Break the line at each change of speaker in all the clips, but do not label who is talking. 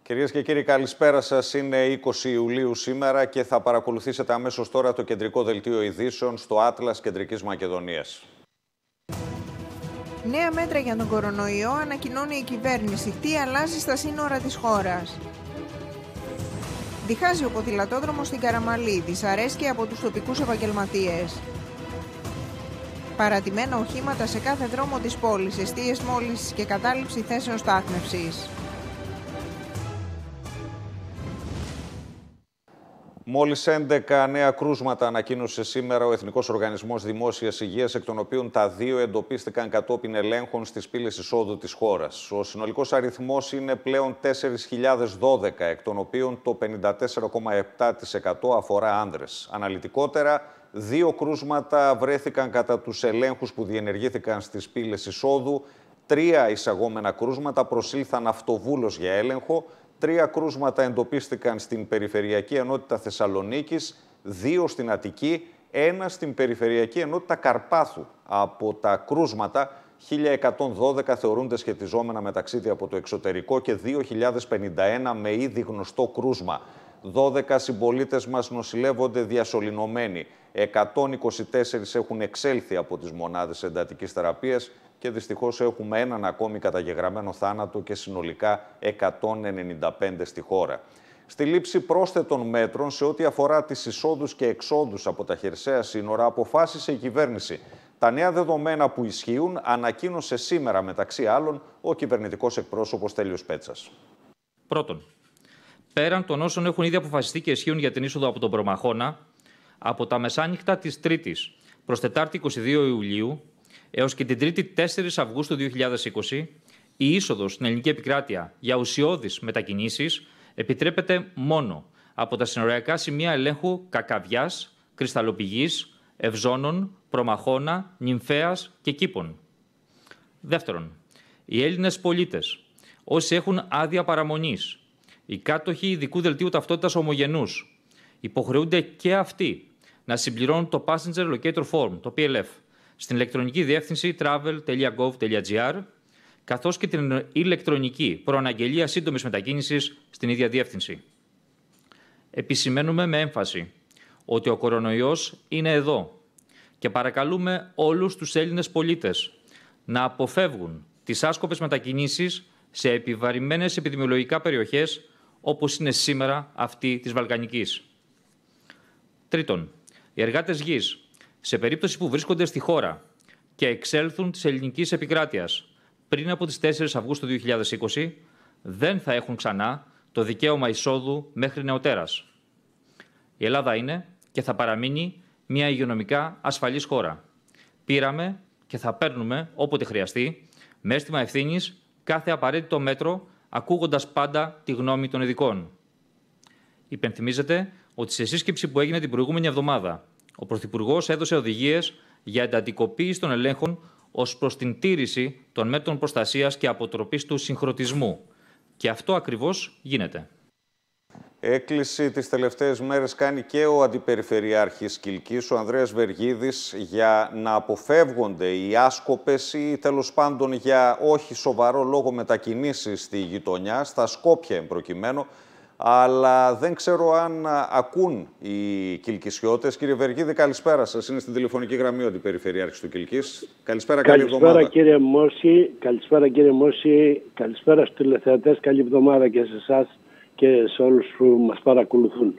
Κυρίες και κύριοι, καλησπέρα σας. Είναι 20 Ιουλίου σήμερα και θα παρακολουθήσετε αμέσως τώρα το κεντρικό δελτίο ειδήσεων στο Άτλας Κεντρικής Μακεδονίας.
Νέα μέτρα για τον κορονοϊό ανακοινώνει η κυβέρνηση. Τι αλλάζει στα σύνορα της χώρας. Διχάζει ο ποδηλατόδρομος στην Καραμαλή. Δυσαρέσκεια από τους τοπικούς επαγγελματίες. Παρατημένα οχήματα σε κάθε δρόμο της πόλης. Εστίες μόλυνσης και κατάληψη θέσεων στάθμευσης.
Μόλις 11 νέα κρούσματα ανακοίνωσε σήμερα ο Εθνικός Οργανισμός Δημόσιας Υγείας, εκ των οποίων τα 2 εντοπίστηκαν κατόπιν ελέγχων στις πύλες εισόδου της χώρας. Ο συνολικός αριθμός είναι πλέον 4.012, εκ των οποίων το 54,7% αφορά άνδρες. Αναλυτικότερα, 2 κρούσματα βρέθηκαν κατά τους ελέγχους που διενεργήθηκαν στις πύλες εισόδου, 3 εισαγόμενα κρούσματα προσήλθαν αυτοβούλως για έλεγχο, 3 κρούσματα εντοπίστηκαν στην Περιφερειακή Ενότητα Θεσσαλονίκης, 2 στην Αττική, 1 στην Περιφερειακή Ενότητα Καρπάθου. Από τα κρούσματα, 1.112 θεωρούνται σχετιζόμενα με ταξίδια από το εξωτερικό και 2.051 με ήδη γνωστό κρούσμα. 12 συμπολίτες μας νοσηλεύονται διασωληνωμένοι. 124 έχουν εξέλθει από τις μονάδες εντατικής θεραπείας και δυστυχώς έχουμε έναν ακόμη καταγεγραμμένο θάνατο και συνολικά 195 στη χώρα. Στη λήψη πρόσθετων μέτρων σε ό,τι αφορά τις εισόδους και εξόδους από τα χερσαία σύνορα, αποφάσισε η κυβέρνηση. Τα νέα δεδομένα που ισχύουν ανακοίνωσε σήμερα, μεταξύ άλλων, ο κυβερνητικός εκπρόσωπος Τέλειος Πέτσας.
Πρώτον, πέραν των όσων έχουν ήδη αποφασιστεί και ισχύουν για την είσοδο από τον Προμαχώνα, από τα μεσάνυχτα της Τρίτης προς Τετάρτη 22 Ιουλίου, έως και την Τρίτη 4 Αυγούστου 2020, η είσοδος στην ελληνική επικράτεια για ουσιώδεις μετακινήσεις επιτρέπεται μόνο από τα συνοριακά σημεία ελέγχου Κακαβιάς, Κρυσταλλοπηγής, Ευζώνων, Προμαχώνα, Νυμφέας και Κήπων. Δεύτερον, οι Έλληνες πολίτες, όσοι έχουν άδεια παραμονής, οι κάτοχοι ειδικού δελτίου ταυτότητας ομογενούς, υποχρεούνται και αυτοί να συμπληρώνουν το Passenger Locator Form, το PLF, στην ηλεκτρονική διεύθυνση travel.gov.gr, καθώς και την ηλεκτρονική προαναγγελία σύντομης μετακίνησης στην ίδια διεύθυνση. Επισημαίνουμε με έμφαση ότι ο κορονοϊός είναι εδώ και παρακαλούμε όλους τους Έλληνες πολίτες να αποφεύγουν τις άσκοπες μετακινήσεις σε επιβαρημένες επιδημιολογικά περιοχές όπως είναι σήμερα αυτή της Βαλκανικής. Τρίτον, οι εργάτες γης, σε περίπτωση που βρίσκονται στη χώρα και εξέλθουν της ελληνικής επικράτειας πριν από τις 4 Αυγούστου 2020, δεν θα έχουν ξανά το δικαίωμα εισόδου μέχρι νεοτέρας. Η Ελλάδα είναι και θα παραμείνει μια υγειονομικά ασφαλής χώρα. Πήραμε και θα παίρνουμε όποτε χρειαστεί, με αίσθημα ευθύνης, κάθε απαραίτητο μέτρο, ακούγοντας πάντα τη γνώμη των ειδικών. Υπενθυμίζεται ότι σε σύσκεψη που έγινε την προηγούμενη εβδομάδα, ο Πρωθυπουργός έδωσε οδηγίες για εντατικοποίηση των ελέγχων ως προς την τήρηση των μέτρων προστασίας και αποτροπής του συγχρονισμού. Και αυτό ακριβώς γίνεται.
Έκκληση τις τελευταίες μέρες κάνει και ο Αντιπεριφερειάρχης Κιλκής, ο Ανδρέας Βεργίδης, για να αποφεύγονται οι άσκοπες ή τέλος πάντων για όχι σοβαρό λόγο μετακινήσεις στη γειτονιά, στα Σκόπια εμπροκειμένου, αλλά δεν ξέρω αν ακούν οι Κιλκισιώτες. Κύριε Βεργίδη, καλησπέρα σας. Είναι στην τηλεφωνική γραμμή ο Αντιπεριφερειάρχης του Κιλκής. Καλησπέρα, καλή εβδομάδα.
Καλησπέρα κύριε Μώση, καλησπέρα στους τηλεθεατές, καλή εβδομάδα και σε εσάς και σε όλους που μας παρακολουθούν.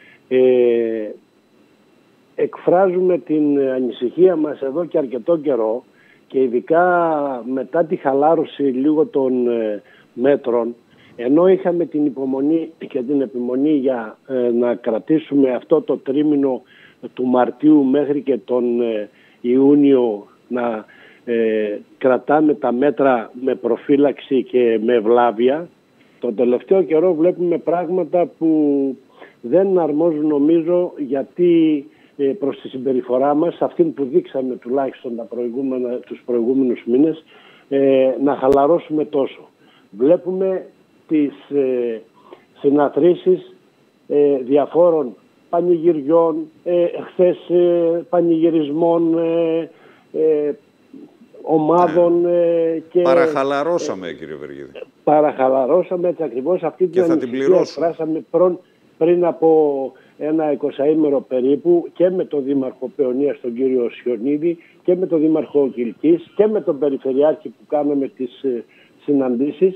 Εκφράζουμε την ανησυχία μας εδώ και αρκετό καιρό και ειδικά μετά τη χαλάρωση λίγο των μέτρων, ενώ είχαμε την υπομονή και την επιμονή για να κρατήσουμε αυτό το τρίμηνο του Μαρτίου μέχρι και τον Ιούνιο να κρατάμε τα μέτρα με προφύλαξη και με ευλάβεια, τον τελευταίο καιρό βλέπουμε πράγματα που δεν αρμόζουν νομίζω γιατί προς τη συμπεριφορά μας, αυτήν που δείξαμε τουλάχιστον τους προηγούμενους μήνες, να χαλαρώσουμε τόσο. Βλέπουμε τις συναθρήσεις διαφόρων πανηγυριών, χθες πανηγυρισμών, ομάδων. Και
παραχαλαρώσαμε, κύριε Βεργίδη.
Παραχαλαρώσαμε έτσι ακριβώς αυτή την ανησυχία. Εκφράσαμε πριν από ένα 20ήμερο περίπου και με τον Δήμαρχο Παιωνίας, τον κύριο Σιωνίδη, και με τον Δήμαρχο Κιλκής και με τον Περιφερειάρχη που κάναμε τις συναντήσεις.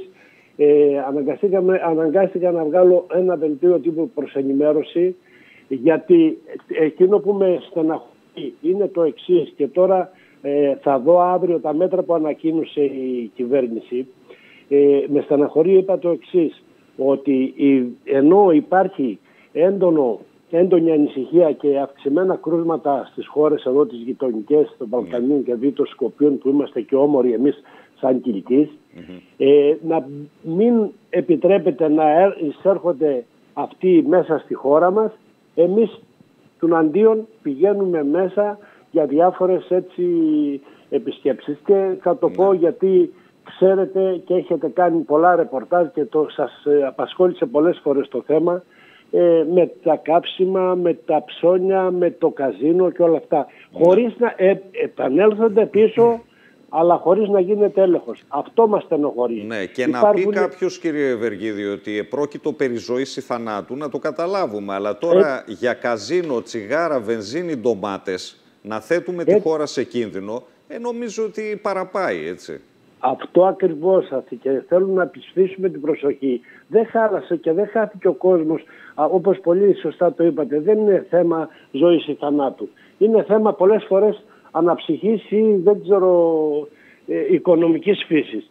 Αναγκάστηκα να βγάλω ένα δελτίο τύπου προς ενημέρωση, γιατί εκείνο που με στεναχωρεί είναι το εξής, και τώρα θα δω αύριο τα μέτρα που ανακοίνωσε η κυβέρνηση. Με στεναχωρεί, είπα το εξής, ότι ενώ υπάρχει έντονη ανησυχία και αυξημένα κρούσματα στις χώρες εδώ τις γειτονικές των Βαλκανίων και δι' των Σκοπίων, που είμαστε και όμοροι εμείς σαν Κιλκής, να μην επιτρέπεται να εισέρχονται αυτοί μέσα στη χώρα μας. Εμείς τουναντίον πηγαίνουμε μέσα για διάφορες έτσι επισκέψεις, και θα το πω γιατί ξέρετε και έχετε κάνει πολλά ρεπορτάζ και σας απασχόλησε πολλές φορές το θέμα, με τα κάψιμα, με τα ψώνια, με το καζίνο και όλα αυτά, χωρίς να επανέλθονται πίσω, αλλά χωρίς να γίνεται έλεγχος. Αυτό μας στενοχωρεί.
Ναι, και να πει κάποιος, κύριε Βεργίδη, ότι επρόκειτο περί ζωής ή θανάτου, να το καταλάβουμε. Αλλά τώρα για καζίνο, τσιγάρα, βενζίνη, ντομάτες, να θέτουμε τη χώρα σε κίνδυνο, νομίζω ότι παραπάει, έτσι.
Αυτό ακριβώς, και θέλω να επισφίσουμε την προσοχή. Δεν χάλασε και δεν χάθηκε ο κόσμος, όπως πολύ σωστά το είπατε. Δεν είναι θέμα ζωής ή θανάτου. Είναι θέμα πολλές φορές αναψυχής ή δεν ξέρω οικονομικής φύσης.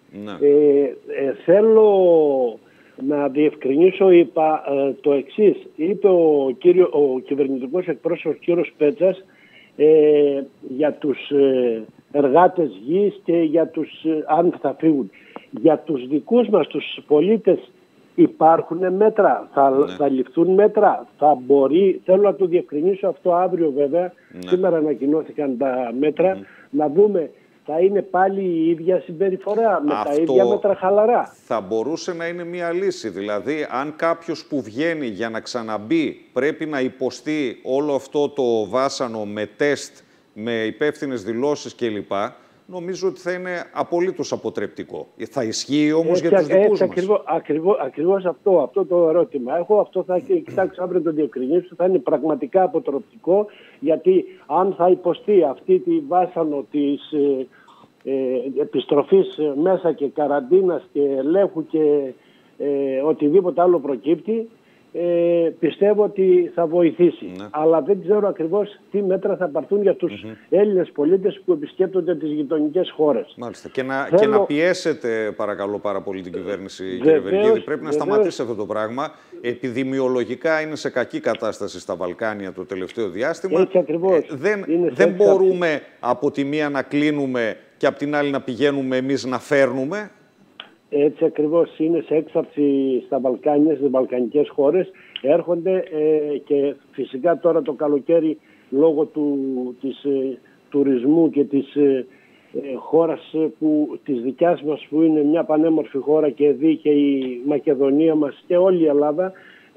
Θέλω να διευκρινίσω, είπα το εξής. Είπε ο κυβερνητικός εκπρόσωπος κύριος Πέτσας για τους εργάτες γης και για τους αν θα φύγουν. Για τους δικούς μας τους πολίτες υπάρχουν μέτρα, θα ληφθούν μέτρα, θα μπορεί, θέλω να το διευκρινίσω αυτό αύριο βέβαια, σήμερα ανακοινώθηκαν τα μέτρα, να δούμε θα είναι πάλι η ίδια συμπεριφορά, με τα ίδια μέτρα χαλαρά.
Θα μπορούσε να είναι μια λύση, δηλαδή αν κάποιος που βγαίνει για να ξαναμπεί πρέπει να υποστεί όλο αυτό το βάσανο με τεστ, με υπεύθυνες δηλώσεις κλπ. Νομίζω ότι θα είναι απολύτως αποτρεπτικό. Θα ισχύει όμως για τους δικούς μας.
Ακριβώς αυτό το ερώτημα. Αυτό θα κοιτάξω αύριο το διευκρινίσω. Θα είναι πραγματικά αποτρεπτικό, γιατί αν θα υποστεί αυτή τη βάσανο της επιστροφής μέσα και καραντίνας και ελέγχου και οτιδήποτε άλλο προκύπτει, πιστεύω ότι θα βοηθήσει. Αλλά δεν ξέρω ακριβώς τι μέτρα θα πάρθουν για τους Έλληνες πολίτες που επισκέπτονται τις γειτονικές χώρες.
Μάλιστα. Και να πιέσετε παρακαλώ πάρα πολύ την κυβέρνηση, κύριε Βεργίδη. Πρέπει να σταματήσει αυτό το πράγμα. Επιδημιολογικά είναι σε κακή κατάσταση στα Βαλκάνια το τελευταίο διάστημα.
Έτσι ακριβώς.
Δεν μπορούμε από τη μία να κλείνουμε και από την άλλη να πηγαίνουμε εμείς να φέρνουμε.
Έτσι ακριβώς, είναι σε έξαρση στα Βαλκάνια, στις βαλκανικές χώρες. Έρχονται και φυσικά τώρα το καλοκαίρι λόγω της τουρισμού και της χώρας της δικιάς μας, που είναι μια πανέμορφη χώρα, και δει και η Μακεδονία μας και όλη η Ελλάδα,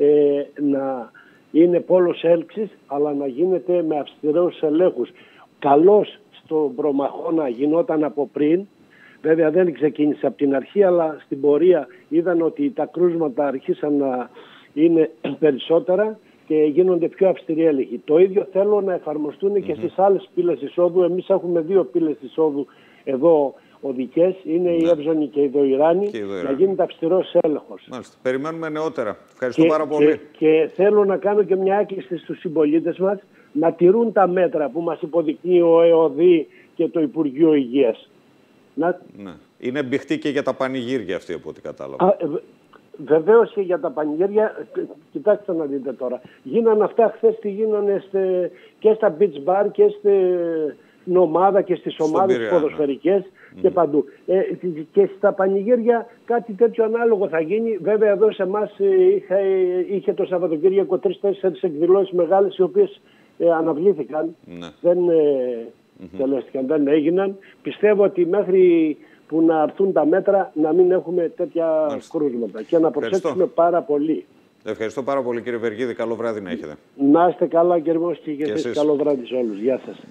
να είναι πόλος έλξης, αλλά να γίνεται με αυστηρούς ελέγχους. Καλώς στον Προμαχώνα γινόταν από πριν. Βέβαια δεν ξεκίνησε από την αρχή, αλλά στην πορεία είδαν ότι τα κρούσματα αρχίσαν να είναι περισσότερα και γίνονται πιο αυστηροί έλεγχοι. Το ίδιο θέλω να εφαρμοστούν και στις άλλες πύλες εισόδου. Εμείς έχουμε 2 πύλες εισόδου εδώ οδικές, είναι η Εύζωνη και η Δοϊράνη, να γίνεται αυστηρός έλεγχος.
Μάλιστα. Περιμένουμε νεότερα. Ευχαριστώ πάρα πολύ.
Και θέλω να κάνω και μια έκκληση στους συμπολίτες μας να τηρούν τα μέτρα που μας υποδεικνύει ο ΕΟΔΗ και το Υπουργείο Υγείας.
Ναι. Είναι μπηχτή και για τα πανηγύρια αυτή, από ό,τι κατάλαβα.
Βεβαίως και για τα πανηγύρια. Κοιτάξτε να δείτε τώρα. Γίνανε αυτά χθες, τι γίνανε και στα beach bar και στην ομάδα και στις ομάδες ποδοσφαιρικές και παντού. Και στα πανηγύρια κάτι τέτοιο ανάλογο θα γίνει. Βέβαια εδώ σε εμάς είχε το Σαββατοκύριακο 3-4 εκδηλώσεις μεγάλες, οι οποίες αναβλήθηκαν. Δεν τελέστηκαν, δεν έγιναν. Πιστεύω ότι μέχρι που να έρθουν τα μέτρα να μην έχουμε τέτοια κρούσματα και να προσέξουμε πάρα πολύ.
Ευχαριστώ πάρα πολύ, κύριε Βεργίδη. Καλό βράδυ να έχετε.
Να είστε καλά, κύριε Μόστη, και εσείς. Καλό βράδυ σε όλους. Γεια σας.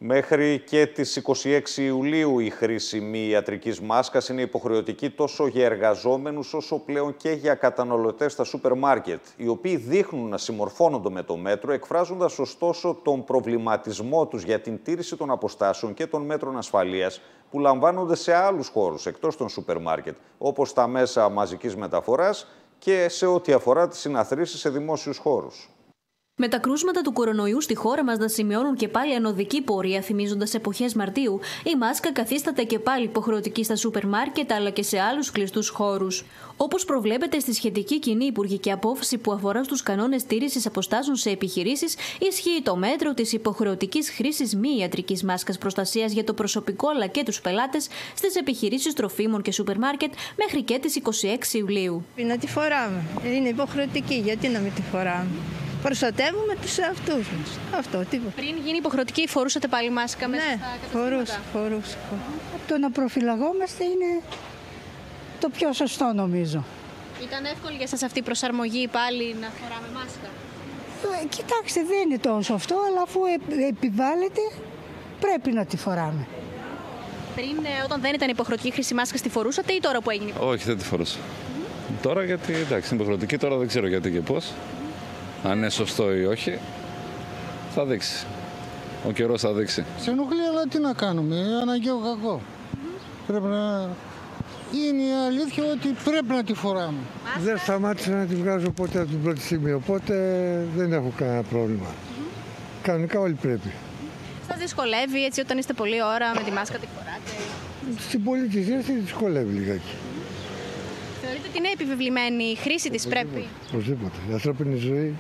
Μέχρι και τις 26 Ιουλίου η χρήση μη ιατρικής μάσκας είναι υποχρεωτική τόσο για εργαζόμενους όσο πλέον και για καταναλωτές στα σούπερ μάρκετ, οι οποίοι δείχνουν να συμμορφώνονται με το μέτρο, εκφράζοντας ωστόσο τον προβληματισμό τους για την τήρηση των αποστάσεων και των μέτρων ασφαλείας που λαμβάνονται σε άλλους χώρους εκτός των σούπερ μάρκετ, όπως τα μέσα μαζικής μεταφοράς και σε ό,τι αφορά τις συναθρήσεις σε δημόσιους χώρους.
Με τα κρούσματα του κορονοϊού στη χώρα μας να σημειώνουν και πάλι ανωδική πορεία, θυμίζοντας εποχές Μαρτίου, η μάσκα καθίσταται και πάλι υποχρεωτική στα σούπερ μάρκετ αλλά και σε άλλους κλειστούς χώρους. Όπως προβλέπεται στη σχετική κοινή υπουργική απόφαση που αφορά στους κανόνες τήρησης αποστάσεων σε επιχειρήσεις, ισχύει το μέτρο της υποχρεωτικής χρήσης μη ιατρικής μάσκας προστασίας για το προσωπικό αλλά και τους πελάτες στις επιχειρήσεις τροφίμων και σούπερ μάρκετ μέχρι και τις 26 Ιουλίου.
Να τη φοράμε. Είναι υποχρεωτική. Γιατί να μην τη φοράμε? Προστατεύουμε τους εαυτούς μας. Αυτό, τίποτα.
Πριν γίνει υποχρεωτική, φορούσατε πάλι μάσκα μέσα στα καταστήματα?
Φορούσα. Το να προφυλαγόμαστε είναι το πιο σωστό, νομίζω.
Ήταν εύκολη για σας αυτή η προσαρμογή πάλι να φοράμε μάσκα?
Κοιτάξτε, δεν είναι τόσο αυτό, αλλά αφού επιβάλλεται, πρέπει να τη φοράμε.
Πριν, όταν δεν ήταν υποχρεωτική χρήση μάσκας, τη φορούσατε ή τώρα που έγινε?
Όχι, δεν τη φορούσα. Τώρα γιατί, εντάξει, είναι υποχρεωτική, τώρα δεν ξέρω γιατί και πώς. Αν είναι σωστό ή όχι, θα δείξει. Ο καιρός θα δείξει.
Σε ενοχλεί, αλλά τι να κάνουμε, αναγκαίο κακό. Πρέπει να... Είναι η αλήθεια ότι πρέπει να τη φοράμε. Δεν σταμάτησα να τη βγάζω ποτέ από την πρώτη στιγμή, οπότε δεν έχω κανένα πρόβλημα. Κανονικά όλοι πρέπει.
Σας δυσκολεύει έτσι όταν είστε πολλή ώρα με τη μάσκα τη φοράτε?
Στην πολιτισία τη δυσκολεύει λιγάκι.
Θεωρείτε ότι είναι επιβεβλημένη η χρήση της? Πρέπει?
Οπωσδήποτε. Η ανθρώπινη ζωή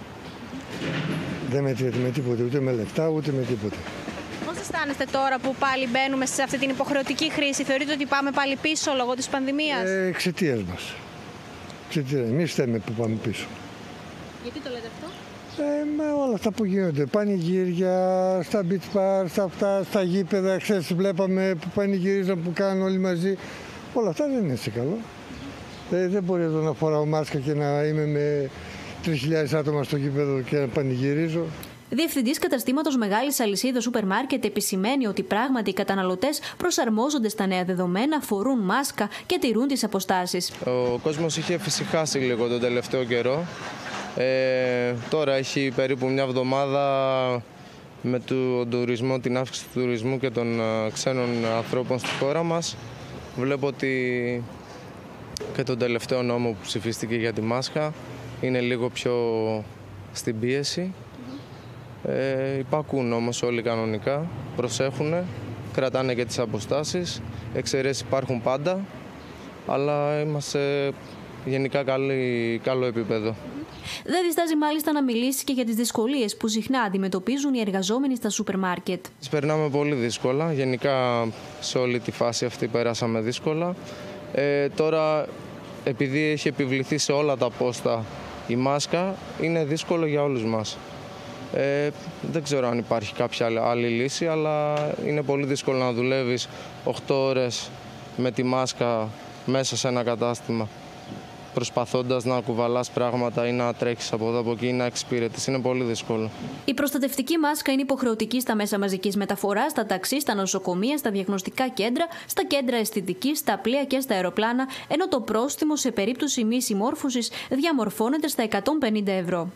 δεν μετριέται με τίποτε, ούτε με λεφτά, ούτε με τίποτε.
Πώς αισθάνεστε τώρα που πάλι μπαίνουμε σε αυτή την υποχρεωτική χρήση? Θεωρείτε ότι πάμε πάλι πίσω λόγω της πανδημίας?
Εξαιτίας μας. Εμείς φταίμε που πάμε πίσω.
Γιατί το λέτε αυτό?
Με όλα αυτά που γίνονται, πανηγύρια, στα beach bar, στα γήπεδα, χθες βλέπαμε που πανηγυρίζαν, που κάνουν όλοι μαζί. Όλα αυτά δεν είναι σε καλό. Δεν μπορεί εδώ να φοράω μάσκα και να είμαι με 3.000 άτομα στο γήπεδο και να πανηγυρίζω.
Διευθυντής καταστήματος μεγάλης αλυσίδας σούπερ μάρκετ επισημαίνει ότι πράγματι οι καταναλωτές προσαρμόζονται στα νέα δεδομένα, φορούν μάσκα και τηρούν τις αποστάσεις.
Ο κόσμος είχε φυσικάσει λίγο τον τελευταίο καιρό. Τώρα έχει περίπου μια εβδομάδα με τον τουρισμό, την αύξηση του τουρισμού και των ξένων ανθρώπων στη χώρα μας. Βλέπω ότι και τον τελευταίο νόμο που ψηφίστηκε για τη μάσκα είναι λίγο πιο στην πίεση. Υπακούν όμως όλοι κανονικά, προσέχουν, κρατάνε και τις αποστάσεις, εξαιρέσεις υπάρχουν πάντα, αλλά είμαστε γενικά καλό επίπεδο.
Δεν διστάζει μάλιστα να μιλήσει και για τις δυσκολίες που συχνά αντιμετωπίζουν οι εργαζόμενοι στα σούπερ μάρκετ.
Περνάμε πολύ δύσκολα, γενικά σε όλη τη φάση αυτή περάσαμε δύσκολα. Τώρα, επειδή έχει επιβληθεί σε όλα τα πόστα η μάσκα, είναι δύσκολο για όλους μας. Δεν ξέρω αν υπάρχει κάποια άλλη λύση, αλλά είναι πολύ δύσκολο να δουλεύεις 8 ώρες με τη μάσκα μέσα σε ένα κατάστημα, προσπαθώντας να κουβαλάς πράγματα ή να τρέχεις από εδώ από εκεί ή να εξυπηρετείς. Είναι πολύ δύσκολο. Η
προστατευτική μάσκα είναι υποχρεωτική στα μέσα μαζικής μεταφοράς, στα ταξί, στα νοσοκομεία, στα διαγνωστικά κέντρα, στα κέντρα αισθητικής, στα πλοία και στα αεροπλάνα, ενώ το πρόστιμο σε περίπτωση μη συμμόρφωσης διαμορφώνεται στα 150 ευρώ.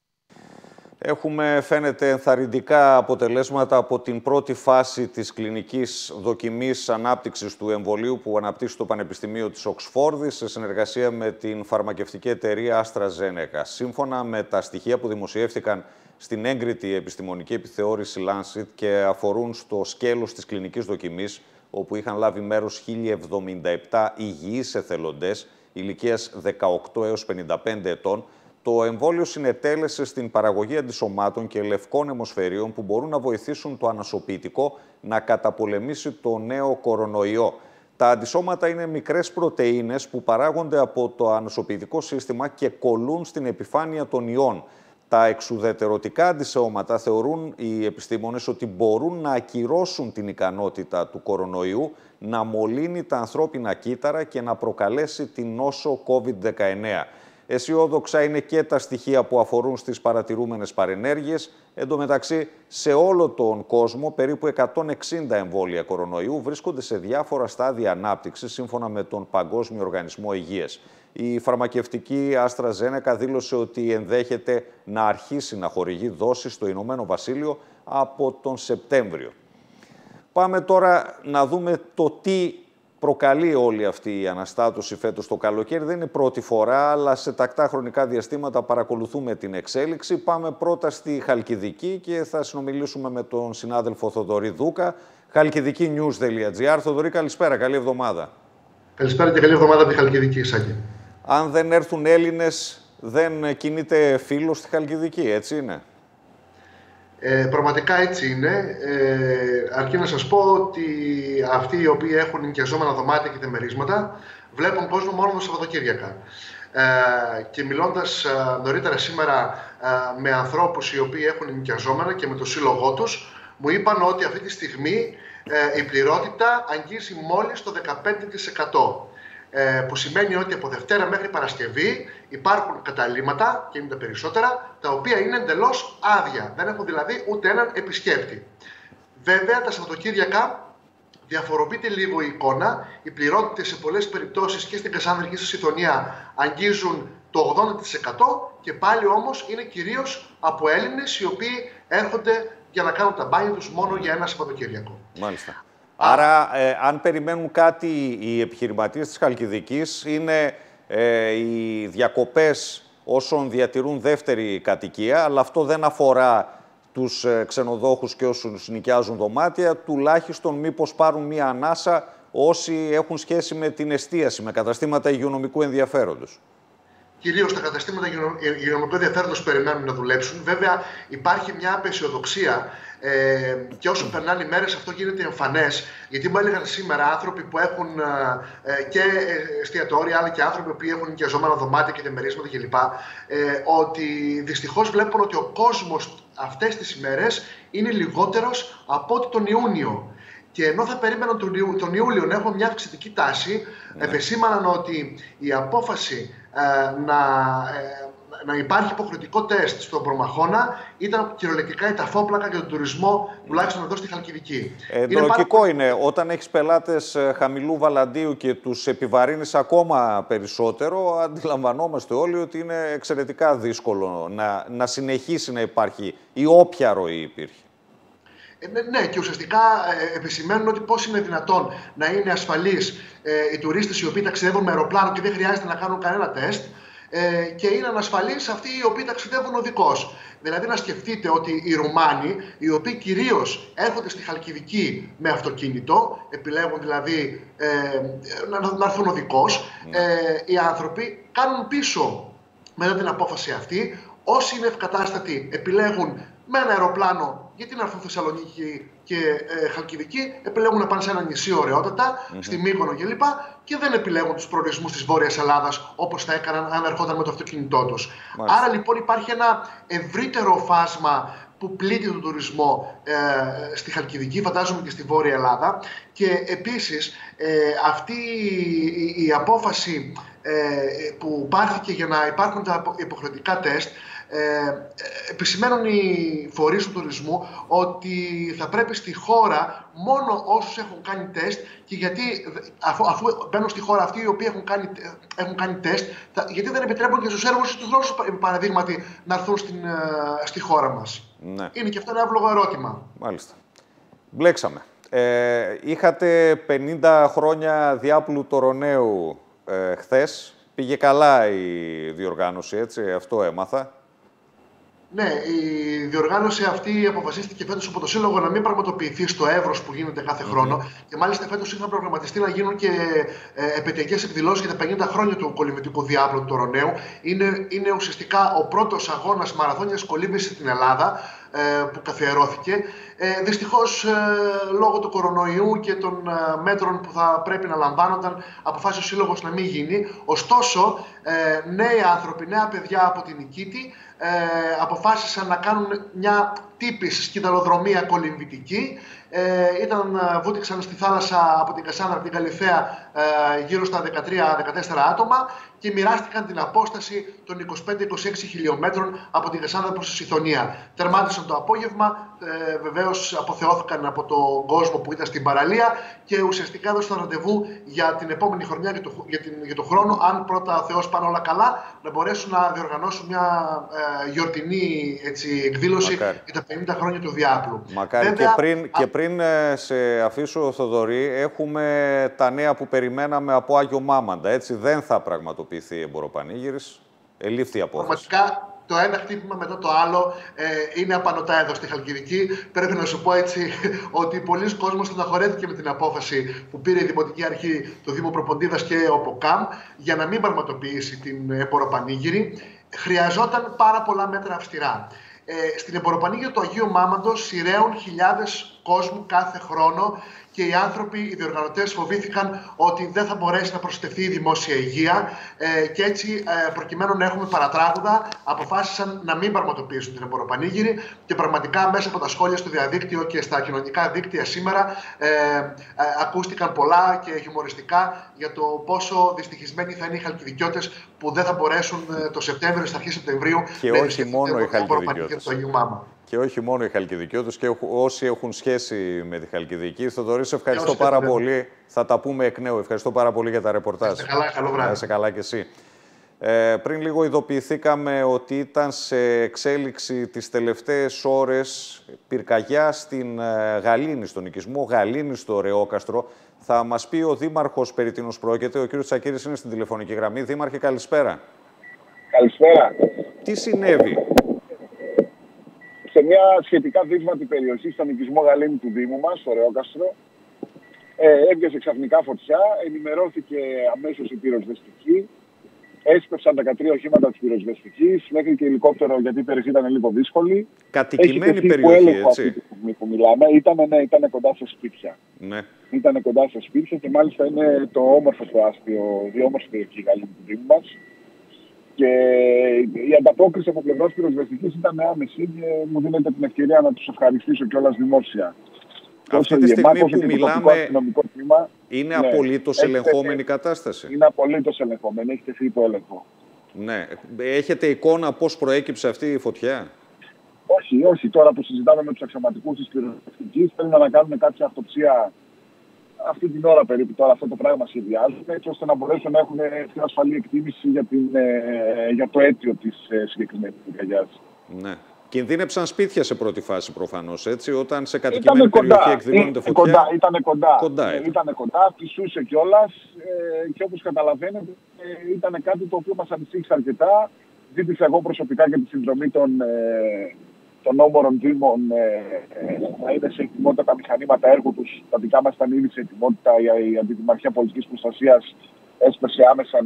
Έχουμε, φαίνεται, ενθαρρυντικά αποτελέσματα από την πρώτη φάση της κλινικής δοκιμής ανάπτυξης του εμβολίου που αναπτύσσει το Πανεπιστημίο της Οξφόρδης σε συνεργασία με την φαρμακευτική εταιρεία AstraZeneca. Σύμφωνα με τα στοιχεία που δημοσιεύτηκαν στην έγκριτη επιστημονική επιθεώρηση Lancet και αφορούν στο σκέλος της κλινικής δοκιμής, όπου είχαν λάβει μέρος 1.077 υγιείς εθελοντές ηλικίας 18 έως 55 ετών, το εμβόλιο συνετέλεσε στην παραγωγή αντισωμάτων και λευκών αιμοσφαιρίων που μπορούν να βοηθήσουν το ανασωπητικό να καταπολεμήσει το νέο κορονοϊό. Τα αντισώματα είναι μικρές πρωτεΐνες που παράγονται από το ανασωπητικό σύστημα και κολλούν στην επιφάνεια των ιών. Τα εξουδετερωτικά αντισώματα θεωρούν οι επιστήμονες ότι μπορούν να ακυρώσουν την ικανότητα του κορονοϊού να μολύνει τα ανθρώπινα κύτταρα και να προκαλέσει την νόσο COVID-19. Αισιόδοξα είναι και τα στοιχεία που αφορούν στις παρατηρούμενες παρενέργειες. Εν τω μεταξύ, σε όλο τον κόσμο, περίπου 160 εμβόλια κορονοϊού βρίσκονται σε διάφορα στάδια ανάπτυξης, σύμφωνα με τον Παγκόσμιο Οργανισμό Υγείας. Η φαρμακευτική AstraZeneca δήλωσε ότι ενδέχεται να αρχίσει να χορηγεί δόσεις στο Ηνωμένο Βασίλειο από τον Σεπτέμβριο. Πάμε τώρα να δούμε το τι προκαλεί όλη αυτή η αναστάτωση φέτος το καλοκαίρι. Δεν είναι πρώτη φορά, αλλά σε τακτά χρονικά διαστήματα παρακολουθούμε την εξέλιξη. Πάμε πρώτα στη Χαλκιδική και θα συνομιλήσουμε με τον συνάδελφο Θοδωρή Δούκα, halkidikinews.gr. Θοδωρή, καλησπέρα, καλή εβδομάδα.
Καλησπέρα και καλή εβδομάδα από τη Χαλκιδική, Σάκη.
Αν δεν έρθουν Έλληνες, δεν κινείται φίλος στη Χαλκιδική, έτσι είναι?
Πραγματικά έτσι είναι. Αρκεί να σας πω ότι αυτοί οι οποίοι έχουν ενοικιαζόμενα δωμάτια και τεμερίσματα βλέπουν κόσμο μόνο τα Σαββατοκύριακα. Και μιλώντας νωρίτερα σήμερα με ανθρώπους οι οποίοι έχουν ενοικιαζόμενα και με το σύλλογό τους, μου είπαν ότι αυτή τη στιγμή η πληρότητα αγγίζει μόλις το 15%. Που σημαίνει ότι από Δευτέρα μέχρι Παρασκευή υπάρχουν καταλύματα, και είναι τα περισσότερα, τα οποία είναι εντελώς άδεια. Δεν έχουν δηλαδή ούτε έναν επισκέπτη. Βέβαια, τα Σαββατοκύριακα διαφοροποιείται λίγο η εικόνα. Οι πληρότητες σε πολλές περιπτώσεις και στην Κασάνδρη και στη Σιδωνία αγγίζουν το 80% και πάλι όμως είναι κυρίως από Έλληνες οι οποίοι έρχονται για να κάνουν τα μπάνια τους μόνο για ένα Σαββατοκύριακο.
Μάλιστα. Άρα, αν περιμένουν κάτι οι επιχειρηματίες της Χαλκιδικής, είναι οι διακοπές όσων διατηρούν δεύτερη κατοικία, αλλά αυτό δεν αφορά τους ξενοδόχους και όσους νοικιάζουν δωμάτια, τουλάχιστον μήπως πάρουν μία ανάσα όσοι έχουν σχέση με την εστίαση, με καταστήματα υγειονομικού ενδιαφέροντος.
Κυρίως τα καταστήματα υγειονομικού ενδιαφέροντος περιμένουν να δουλέψουν. Βέβαια, υπάρχει μια απεσιοδοξία και όσο περνάνε οι μέρες αυτό γίνεται εμφανές. Γιατί μου έλεγαν σήμερα άνθρωποι που έχουν και εστιατόρια, αλλά και άνθρωποι που έχουν ενοικιαζόμενα δωμάτια και τεμερίσματα κλπ. Ότι δυστυχώς βλέπουν ότι ο κόσμος αυτές τις ημέρες είναι λιγότερος από ό,τι τον Ιούνιο. Και ενώ θα περίμεναν τον Ιούλιο να έχουμε μια αυξητική τάση, επεσήμαναν ότι η απόφαση να υπάρχει υποχρεωτικό τεστ στον Προμαχώνα ήταν κυριολεκτικά η ταφόπλακα για τον τουρισμό, τουλάχιστον εδώ στη Χαλκιδική.
Το λογικό είναι, όταν έχεις πελάτες χαμηλού βαλαντίου και τους επιβαρύνεις ακόμα περισσότερο, αντιλαμβανόμαστε όλοι ότι είναι εξαιρετικά δύσκολο να συνεχίσει να υπάρχει η όποια ροή υπήρχε.
Ναι, και ουσιαστικά επισημαίνουν ότι πώς είναι δυνατόν να είναι ασφαλείς οι τουρίστες οι οποίοι ταξιδεύουν με αεροπλάνο και δεν χρειάζεται να κάνουν κανένα τεστ, και είναι ανασφαλείς αυτοί οι οποίοι ταξιδεύουν οδικώς. Δηλαδή να σκεφτείτε ότι οι Ρουμάνοι, οι οποίοι κυρίως έρχονται στη Χαλκιδική με αυτοκίνητο, επιλέγουν δηλαδή να έρθουν οδικώς, οι άνθρωποι κάνουν πίσω μετά την απόφαση αυτή. Όσοι είναι ευκατάστατοι επιλέγουν με ένα αεροπλάνο, γιατί να έρθουν Θεσσαλονίκη και Χαλκιδική, επιλέγουν να πάνε σε ένα νησί ωραιότατα, στη Μύκονο κλπ. Και δεν επιλέγουν τους προορισμούς της Βόρειας Ελλάδας όπως θα έκαναν αν ερχόταν με το αυτοκίνητό τους. Άρα λοιπόν υπάρχει ένα ευρύτερο φάσμα που πλήττει τον τουρισμό στη Χαλκιδική, φαντάζομαι και στη Βόρεια Ελλάδα. Και επίσης αυτή η απόφαση που πάρθηκε για να υπάρχουν τα υποχρεωτικά τεστ, επισημαίνουν οι φορείς του τουρισμού ότι θα πρέπει στη χώρα μόνο όσους έχουν κάνει τεστ, και γιατί αφού μπαίνουν στη χώρα αυτοί οι οποίοι έχουν κάνει τεστ, γιατί δεν επιτρέπουν και στους Έργους ή τους Ρώσους, παραδείγματι, να έρθουν στη χώρα μας. Ναι. Είναι και αυτό ένα εύλογο ερώτημα.
Μάλιστα. Μπλέξαμε. Είχατε 50 χρόνια διάπλου Τωροναίου χθες. Πήγε καλά η διοργάνωση, έτσι, αυτό έμαθα.
Ναι, η διοργάνωση αυτή αποφασίστηκε φέτος από το Σύλλογο να μην πραγματοποιηθεί στο εύρος που γίνεται κάθε χρόνο. Και μάλιστα φέτος είχαν προγραμματιστεί να γίνουν και επαιτειακές εκδηλώσεις για τα 50 χρόνια του κολυμβητικού διάπλου του Τωροναίου. Είναι ουσιαστικά ο πρώτος αγώνας μαραθώνιας κολύμβησης στην Ελλάδα που καθιερώθηκε. Δυστυχώς, λόγω του κορονοϊού και των μέτρων που θα πρέπει να λαμβάνονταν, αποφάσισε ο Σύλλογος να μην γίνει. Ωστόσο, νέοι άνθρωποι, νέα παιδιά από την Νικήτη αποφάσισαν να κάνουν μια τύπης σκυδαλοδρομία κολυμβητική Βούτυξαν στη θάλασσα από την Κασάνδρα, από την Καλυθέα, γύρω στα 13-14 άτομα και μοιράστηκαν την απόσταση των 25-26 χιλιόμετρων από την Κασάνδρα προς τη Σιθωνία. Τερμάτισαν το απόγευμα, βεβαίως αποθεώθηκαν από τον κόσμο που ήταν στην παραλία και ουσιαστικά έδωσαν ραντεβού για την επόμενη χρονιά, για τον χρόνο, αν πρώτα ο Θεός πάνε όλα καλά, να μπορέσουν να διοργανώσουν μια γιορτινή εκδήλωση για τα 50 χρόνια του Διάπλου.
Μακάρι. Βέβαια, και πριν σε αφήσω, Θοδωρή, έχουμε τα νέα που περιμέναμε από Άγιο Μάμαντα. Έτσι δεν θα πραγματοποιηθεί εμποροπανήγυρης. Ελήφθη η απόφαση.
Πραγματικά το ένα χτύπημα μετά το άλλο είναι απανωτά εδώ στη Χαλκιδική. Πρέπει να σου πω έτσι ότι πολλοί κόσμος στεναχωρέθηκε με την απόφαση που πήρε η Δημοτική Αρχή, το Δήμο Προποντίδας και ο ΠΟΚΑΜ για να μην πραγματοποιήσει την εμποροπανήγυρη. Χρειαζόταν πάρα πολλά μέτρα αυστηρά. Στην εμποροπανήγυρη του Αγίου Μάμαντος σειραίουν χιλιάδες κόσμου κάθε χρόνο και οι άνθρωποι, οι διοργανωτές φοβήθηκαν ότι δεν θα μπορέσει να προστατευτεί η δημόσια υγεία και έτσι προκειμένου να έχουμε παρατράγουδα αποφάσισαν να μην πραγματοποιήσουν την εμποροπανήγυρη και πραγματικά μέσα από τα σχόλια στο διαδίκτυο και στα κοινωνικά δίκτυα σήμερα ακούστηκαν πολλά και χιουμοριστικά για το πόσο δυστυχισμένοι θα είναι οι χαλκιδικιώτες που δεν θα μπορέσουν το Σεπτέμβριο, στα αρχές Σεπτεμβρίου
και
να
όχι μόνο οι χαλκιδικιώτες.
του Αγίου Μάμα.
Και όχι μόνο οι χαλκιδικιώτες και όσοι έχουν σχέση με τη Χαλκιδική. Θοδωρή, σε ευχαριστώ πάρα πολύ. Θα τα πούμε εκ νέου. Ευχαριστώ πάρα πολύ για τα ρεπορτάζ.
Είστε καλά, καλό βράδυ.
Είσαι καλά κι εσύ. Πριν λίγο ειδοποιηθήκαμε ότι ήταν σε εξέλιξη τις τελευταίες ώρες πυρκαγιά στην Γαλήνη, στον οικισμό Γαλήνη στο Ρεόκαστρο. Θα μας πει ο Δήμαρχος περί τίνος πρόκειται. Ο κ. Τσακύρης είναι στην τηλεφωνική γραμμή. Δήμαρχε, καλησπέρα.
Καλησπέρα.
Τι συνέβη?
Σε μια σχετικά δύσβατη περιοχή, στον οικισμό Γαλήνη του Δήμου μας, στο Ρεόκαστρο, έπιασε ξαφνικά φωτιά, ενημερώθηκε αμέσως η πυροσβεστική, έσπευσαν τα 13 οχήματα της πυροσβεστικής, μέχρι και ελικόπτερο, γιατί η περιοχή ήταν λίγο δύσκολη.
Κατοικημένη περιοχή, έτσι.
Αυτή τη στιγμή που μιλάμε, ήταν κοντά σε σπίτια.
Ναι.
Ήταν κοντά σε σπίτια και μάλιστα είναι το όμορφο προάστιο, η όμορφη περιοχή Γαλήνη του Δήμου μας. Και η ανταπόκριση από πλευράς πυροσβεστικής ήταν άμεση και μου δίνεται την ευκαιρία να τους ευχαριστήσω κιόλας δημόσια.
Αυτή τη στιγμή που μιλάμε είναι απολύτως ελεγχόμενη κατάσταση.
Είναι απολύτως ελεγχόμενη, έχει τεθεί υπό έλεγχο.
Ναι. Έχετε εικόνα πώς προέκυψε αυτή η φωτιά?
Όχι. Τώρα που συζητάμε με τους αξιωματικούς της πυροσβεστικής, θέλουμε να κάνουμε κάποια αυτοψία αυτή την ώρα περίπου. Τώρα αυτό το πράγμα σχεδιάζουν, έτσι ώστε να μπορέσουν να έχουν πιο ασφαλή εκτίμηση για το αίτιο της συγκεκριμένης πυρκαγιάς.
Ναι. Κινδύνεψαν σπίτια σε πρώτη φάση προφανώς, έτσι, όταν σε κατοικημένη περιοχή εκδηλώνεται φωτιά.
Ήταν κοντά, φυσούσε κιόλας και όπως καταλαβαίνετε ήταν κάτι το οποίο μας ανησύχησε αρκετά. Ζήτησα εγώ προσωπικά και τη συνδρομή των όμορων δήμων να είναι σε ετοιμότητα τα μηχανήματα έργου τους. Τα δικά μας ήταν ήδη σε ετοιμότητα. Η Αντιδημαρχία Πολιτικής Προστασίας έσπεσε άμεσα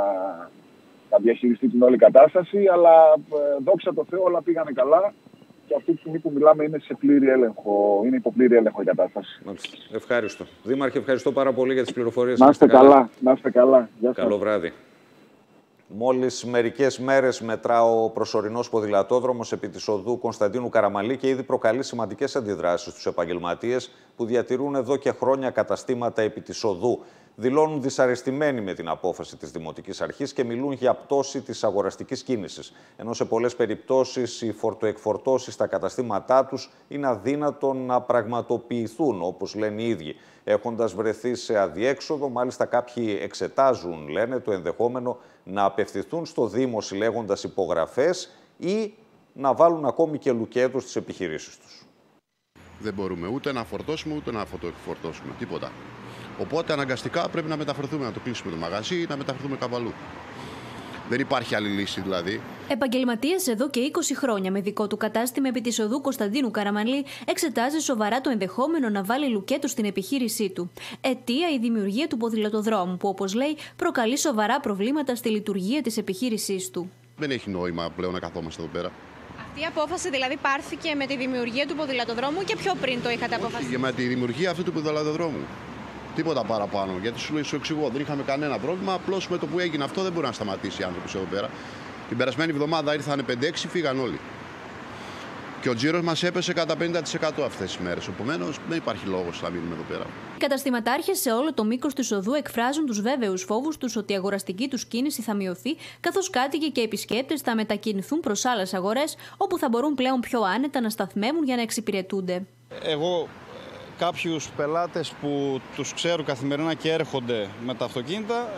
να διαχειριστεί την όλη κατάσταση. Αλλά δόξα τω Θεώ όλα πήγανε καλά και αυτή τη στιγμή που μιλάμε είναι σε πλήρη έλεγχο. Είναι υπό πλήρη έλεγχο η κατάσταση.
Ευχαριστώ. Δήμαρχε, ευχαριστώ πάρα πολύ για τις πληροφορίες.
Να είστε καλά. Να είστε καλά.
Καλό βράδυ. Μόλις μερικές μέρες μετρά ο προσωρινός ποδηλατόδρομος επί της οδού Κωνσταντίνου Καραμαλή και ήδη προκαλεί σημαντικές αντιδράσεις στους επαγγελματίες που διατηρούν εδώ και χρόνια καταστήματα επί της οδού. Δηλώνουν δυσαρεστημένοι με την απόφαση της Δημοτικής Αρχής και μιλούν για πτώση της αγοραστικής κίνησης. Ενώ σε πολλές περιπτώσεις οι φορτοεκφορτώσεις στα καταστήματά τους είναι αδύνατον να πραγματοποιηθούν, όπως λένε οι ίδιοι. Έχοντας βρεθεί σε αδιέξοδο, μάλιστα κάποιοι εξετάζουν, λένε, το ενδεχόμενο να απευθυνθούν στο Δήμο συλλέγοντας υπογραφές ή να βάλουν ακόμη και λουκέτους στις επιχειρήσεις τους.
Δεν μπορούμε ούτε να φορτώσουμε ούτε να φωτοεκφορτώσουμε. Τίποτα. Οπότε αναγκαστικά πρέπει να μεταφερθούμε, να το κλείσουμε το μαγαζί ή να μεταφερθούμε κάπου αλλού. Δεν υπάρχει άλλη λύση δηλαδή.
Επαγγελματίας εδώ και 20 χρόνια με δικό του κατάστημα επί της οδού Κωνσταντίνου Καραμαλή εξετάζει σοβαρά το ενδεχόμενο να βάλει λουκέτο στην επιχείρησή του. Αιτία η δημιουργία του ποδηλατοδρόμου που, όπως λέει, προκαλεί σοβαρά προβλήματα στη λειτουργία της επιχείρησής του.
Δεν έχει νόημα πλέον να καθόμαστε εδώ πέρα.
Αυτή η απόφαση δηλαδή πάρθηκε με τη δημιουργία του ποδηλατοδρόμου και πιο πριν το είχατε αποφασίσει?
Και με τη δημιουργία αυτού του ποδηλατοδρόμου. Τίποτα παραπάνω. Γιατί σου εξηγώ, δεν είχαμε κανένα πρόβλημα. Απλώς με το που έγινε αυτό δεν μπορεί να σταματήσει οι άνθρωποι εδώ πέρα. Την περασμένη εβδομάδα ήρθαν 5-6, φύγαν όλοι. Και ο τζίρος μας έπεσε κατά 50% αυτές τις μέρες. Επομένως, δεν υπάρχει λόγος να μείνουμε εδώ πέρα.
Οι καταστηματάρχες σε όλο το μήκος της οδού εκφράζουν τους βέβαιους φόβους τους ότι η αγοραστική τους κίνηση θα μειωθεί, καθώς κάτοικοι και επισκέπτες θα μετακινηθούν προς άλλες αγορές, όπου θα μπορούν πλέον πιο άνετα να σταθμεύουν για να εξυπηρετούνται.
Εγώ κάποιους πελάτες που τους ξέρω καθημερινά και έρχονται με τα αυτοκίνητα,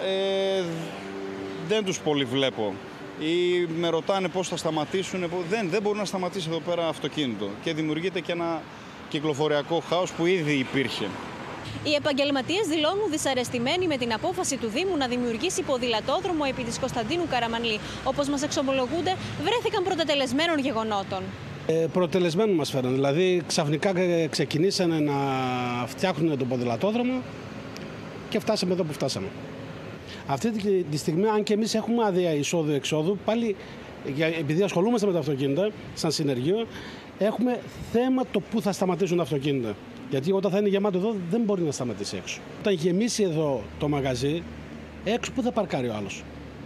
δεν τους πολύ βλέπω. Ή με ρωτάνε πώς θα σταματήσουν. Δεν μπορούν να σταματήσει εδώ πέρα αυτοκίνητο. Και δημιουργείται και ένα κυκλοφοριακό χάος που ήδη υπήρχε.
Οι επαγγελματίες δηλώνουν δυσαρεστημένοι με την απόφαση του Δήμου να δημιουργήσει ποδηλατόδρομο επί της Κωνσταντίνου Καραμανλή. Όπως μας εξομολογούνται, βρέθηκαν πρωτετελεσμένων γεγονότων.
Προτελεσμένων μας φέραν. Δηλαδή, ξαφνικά ξεκινήσανε να φτιάχνουν τον ποδηλατόδρομο και φτάσαμε εδώ που φτάσαμε. Αυτή τη στιγμή, αν και εμείς έχουμε άδεια εισόδου-εξόδου, πάλι επειδή ασχολούμαστε με τα αυτοκίνητα, σαν συνεργείο, έχουμε θέμα το πού θα σταματήσουν τα αυτοκίνητα. Γιατί όταν θα είναι γεμάτο εδώ, δεν μπορεί να σταματήσει έξω. Όταν γεμίσει εδώ το μαγαζί, έξω πού θα παρκάρει ο άλλος.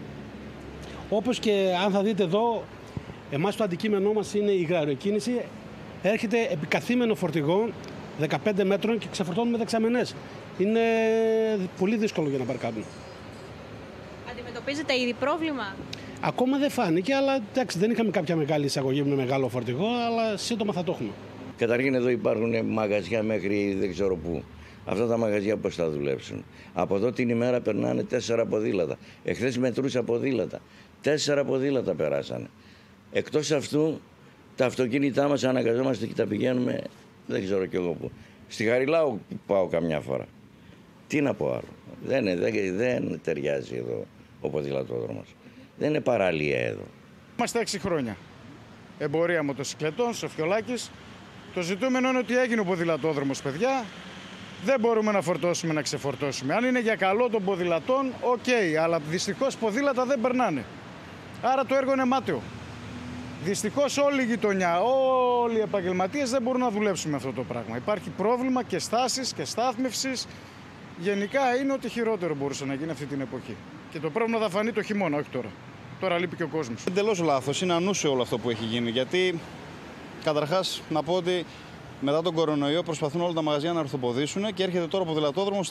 Όπως και αν θα δείτε εδώ, εμάς το αντικείμενό μας είναι η γραεροκίνηση. Έρχεται επικαθήμενο φορτηγό 15 μέτρων και ξεφορτώνουμε δεξαμενές. Είναι πολύ δύσκολο για να παρκάρουν.
Αντιμετωπίζετε ήδη πρόβλημα?
Ακόμα δεν φάνηκε, αλλά εντάξει, δεν είχαμε κάποια μεγάλη εισαγωγή με μεγάλο φορτηγό, αλλά σύντομα θα το έχουμε.
Καταρχήν εδώ υπάρχουν μαγαζιά μέχρι δεν ξέρω πού. Αυτά τα μαγαζιά πώς θα δουλέψουν. Από εδώ την ημέρα περνάνε 4 ποδήλατα. Εχθές μετρούσα ποδήλατα. 4 ποδήλατα περάσανε. Εκτός αυτού, τα αυτοκίνητά μας αναγκαζόμαστε και τα πηγαίνουμε, δεν ξέρω κι εγώ πού. Στη Χαριλάου πάω καμιά φορά. Τι να πω άλλο. Δεν ταιριάζει εδώ ο ποδηλατόδρομος. Δεν είναι παραλία εδώ.
Είμαστε 6 χρόνια. Εμπορία μοτοσυκλετών, Σοφιολάκης. Το ζητούμενο είναι ότι έγινε ο ποδηλατόδρομος, παιδιά. Δεν μπορούμε να φορτώσουμε, να ξεφορτώσουμε. Αν είναι για καλό των ποδηλατών, οκ. Αλλά δυστυχώς ποδήλατα δεν περνάνε. Άρα το έργο είναι μάταιο. Δυστυχώς όλη η γειτονιά, όλοι οι επαγγελματίες δεν μπορούν να δουλέψουν με αυτό το πράγμα. Υπάρχει πρόβλημα και στάσης και στάθμευσης. Γενικά είναι ότι χειρότερο μπορούσε να γίνει αυτή την εποχή. Και το πρόβλημα θα φανεί το χειμώνα, όχι τώρα. Τώρα λείπει και ο κόσμος. Εντελώς λάθος. Είναι ανούσιο όλο αυτό που έχει γίνει. Γιατί, καταρχάς, να πω ότι μετά τον κορονοϊό προσπαθούν όλα τα μαγαζιά να ορθοποδήσουν και έρχεται τώρα ο ποδηλατόδρομος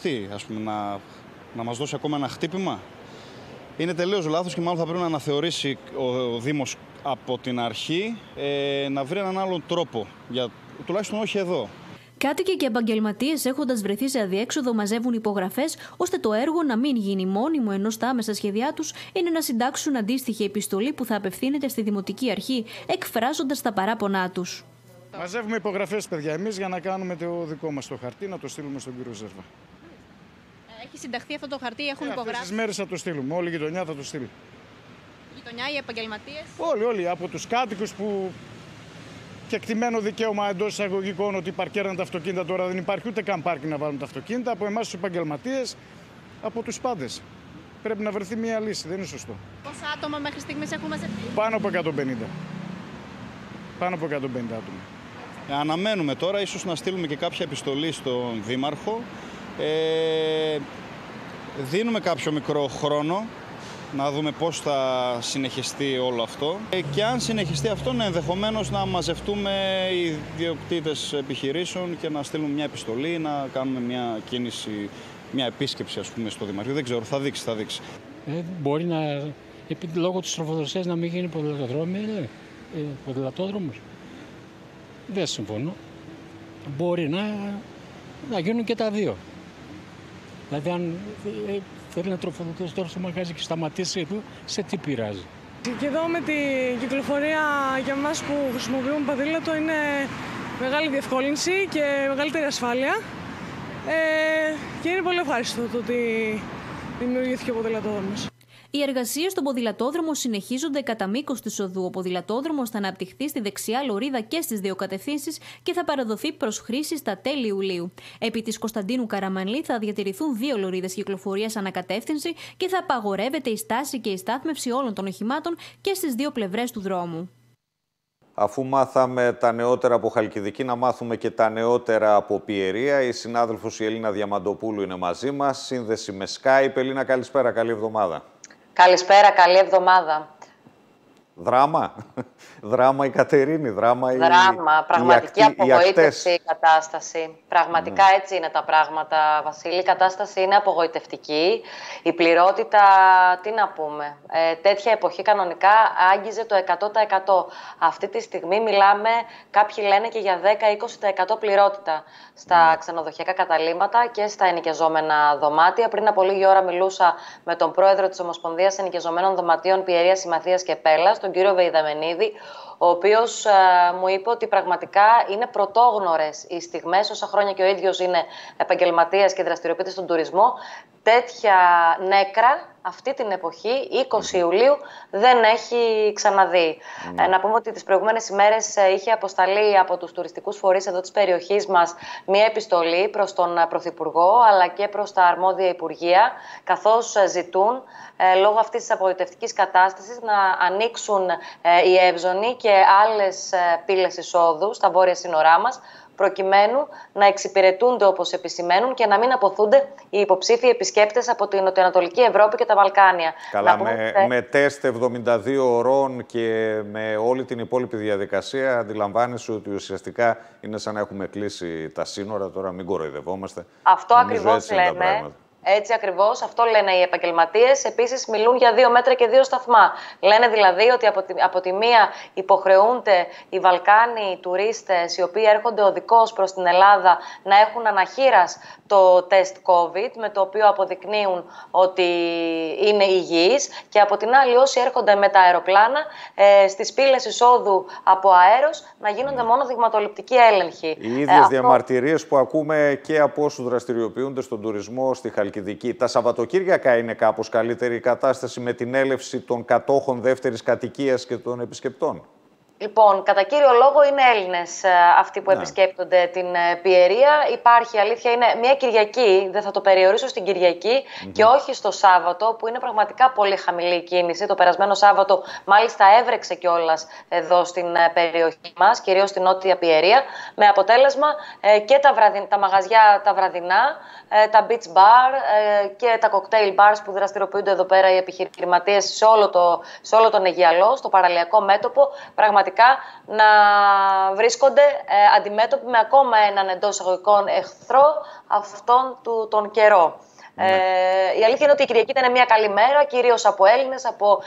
να μας δώσει ακόμα ένα χτύπημα. Είναι τελείως λάθος και μάλλον θα πρέπει να αναθεωρήσει ο Δήμος από την αρχή να βρει έναν άλλον τρόπο. Τουλάχιστον όχι εδώ.
Κάτοικοι και επαγγελματίες, έχοντας βρεθεί σε αδιέξοδο, μαζεύουν υπογραφές ώστε το έργο να μην γίνει μόνιμο, ενώ στα άμεσα σχέδιά τους είναι να συντάξουν αντίστοιχη επιστολή που θα απευθύνεται στη Δημοτική Αρχή, εκφράζοντας τα παράπονά τους.
Μαζεύουμε υπογραφές, παιδιά, εμείς για να κάνουμε το δικό μας το χαρτί, να το στείλουμε στον κύριο Ζέρβα.
Έχει συνταχθεί αυτό το χαρτί, έχουν υπογράψει.
Αυτές τις μέρες θα το στείλουμε, όλη η γειτονιά θα το στείλει.
Η γειτονιά, οι επαγγελματίες.
Όλοι, από τους κάτοικους που κεκτημένο δικαίωμα εντός εισαγωγικών ότι παρκέραν τα αυτοκίνητα, τώρα δεν υπάρχει ούτε καν πάρκινγκ να βάλουν τα αυτοκίνητα, από εμάς τους επαγγελματίες, από τους πάντες. Πρέπει να βρεθεί μια λύση, δεν είναι σωστό.
Πόσα άτομα μέχρι στιγμής έχουν μαζευτεί?
Πάνω από 150. Πάνω από 150 άτομα. Αναμένουμε τώρα ίσως να στείλουμε και κάποια επιστολή στον Δήμαρχο. Δίνουμε κάποιο μικρό χρόνο να δούμε πώς θα συνεχιστεί όλο αυτό. Και αν συνεχιστεί αυτό, ενδεχομένως να μαζευτούμε οι ιδιοκτήτες επιχειρήσεων και να στείλουμε μια επιστολή, να κάνουμε μια κίνηση, μια επίσκεψη ας πούμε στο Δημαρχείο. Δεν ξέρω, θα δείξει.
Μπορεί να, λόγω της τροφοδοσίας να μην γίνει ποδηλατόδρομος. Δεν συμφωνώ. Μπορεί να γίνουν και τα δύο. Δηλαδή αν θέλει να τροφοδοτήσει τώρα στο μαγάζι και σταματήσει εδώ, σε τι πειράζει.
Και εδώ με την κυκλοφορία για εμάς που χρησιμοποιούμε ποδήλατο είναι μεγάλη διευκόλυνση και μεγαλύτερη ασφάλεια. Και είναι πολύ ευχάριστο το ότι δημιουργήθηκε ο ποδηλατόδρομος.
Οι εργασίες στον ποδηλατόδρομο συνεχίζονται κατά μήκος της οδού. Ο ποδηλατόδρομος θα αναπτυχθεί στη δεξιά λωρίδα και στις δύο κατευθύνσεις και θα παραδοθεί προς χρήση στα τέλη Ιουλίου. Επί της Κωνσταντίνου Καραμανλή θα διατηρηθούν 2 λωρίδες κυκλοφορίας ανακατεύθυνση και θα απαγορεύεται η στάση και η στάθμευση όλων των οχημάτων και στις 2 πλευρές του δρόμου.
Αφού μάθαμε τα νεότερα από Χαλκιδική, να μάθουμε και τα νεότερα από Πιερία. Η συνάδελφος η Ελίνα Διαμαντοπούλου είναι μαζί μας. Σύνδεση με Skype. Ελίνα, καλησπέρα, καλή εβδομάδα.
Καλησπέρα, καλή εβδομάδα.
Δράμα. Δράμα η Κατερίνη, δράμα
πραγματική απογοήτευση η κατάσταση. Πραγματικά έτσι είναι τα πράγματα, Βασίλη. Η κατάσταση είναι απογοητευτική. Η πληρότητα, τι να πούμε, τέτοια εποχή κανονικά άγγιζε το 100%. Αυτή τη στιγμή μιλάμε, κάποιοι λένε και για 10-20% πληρότητα στα ξενοδοχειακά καταλύματα και στα ενοικιαζόμενα δωμάτια. Πριν από λίγη ώρα μιλούσα με τον πρόεδρο της Ομοσπονδίας Ενοικιαζομένων Δωματίων Πιερίας, Συμμαθίας και Πέλλας, τον κύριο Βεϊδαμενίδη, ο οποίος μου είπε ότι πραγματικά είναι πρωτόγνωρες οι στιγμές, όσα χρόνια και ο ίδιος είναι επαγγελματίας και δραστηριοποιείται στον τουρισμό. Τέτοια νέκρα αυτή την εποχή, 20 Ιουλίου, δεν έχει ξαναδεί. Να πούμε ότι τις προηγούμενες ημέρες είχε αποσταλεί από τους τουριστικούς φορείς εδώ της περιοχής μας μία επιστολή προς τον Πρωθυπουργό αλλά και προς τα αρμόδια Υπουργεία, καθώς ζητούν λόγω αυτής της απογοητευτικής κατάστασης να ανοίξουν οι Εύζωνοι και άλλες πύλες εισόδου στα βόρεια σύνορά μας, προκειμένου να εξυπηρετούνται όπως επισημαίνουν και να μην αποθούνται οι υποψήφιοι επισκέπτες από την Νοτιοανατολική Ευρώπη και τα Βαλκάνια.
Καλά, με τεστ 72 ωρών και με όλη την υπόλοιπη διαδικασία, αντιλαμβάνεσαι ότι ουσιαστικά είναι σαν να έχουμε κλείσει τα σύνορα. Τώρα μην κοροϊδευόμαστε.
Αυτό ακριβώς λένε. Έτσι ακριβώς, αυτό λένε οι επαγγελματίες. Επίσης μιλούν για 2 μέτρα και 2 σταθμά. Λένε δηλαδή ότι από τη μία υποχρεούνται οι Βαλκάνοι τουρίστες οι οποίοι έρχονται οδικώς προς την Ελλάδα να έχουν αναχείρας το τεστ COVID, με το οποίο αποδεικνύουν ότι είναι υγιείς, και από την άλλη όσοι έρχονται με τα αεροπλάνα στις πύλες εισόδου από αέρος να γίνονται μόνο δειγματοληπτικοί έλεγχοι.
Οι ίδιες διαμαρτυρίες που ακούμε και από όσους δραστηριοποιούνται στον τουρισμό στη Χαλκιδική. Τα Σαββατοκύριακα είναι κάπως καλύτερη η κατάσταση με την έλευση των κατόχων δεύτερης κατοικίας και των επισκεπτών?
Λοιπόν, κατά κύριο λόγο είναι Έλληνες αυτοί που επισκέπτονται την Πιερία. Υπάρχει, αλήθεια είναι, μια Κυριακή, δεν θα το περιορίσω στην Κυριακή και όχι στο Σάββατο, που είναι πραγματικά πολύ χαμηλή η κίνηση. Το περασμένο Σάββατο μάλιστα έβρεξε κιόλας εδώ στην περιοχή μας, κυρίως στην Νότια Πιερία, με αποτέλεσμα και τα μαγαζιά τα βραδινά, τα beach bar και τα cocktail bars που δραστηριοποιούνται εδώ πέρα οι επιχειρηματίες σε όλο τον Αιγιαλό, στο παραλιακό μέτωπο, πραγματικά να βρίσκονται αντιμέτωποι με ακόμα έναν εντός εισαγωγικών εχθρό αυτόν τον καιρό. Η αλήθεια είναι ότι η Κυριακή ήταν μια καλή μέρα, κυρίως από Έλληνες,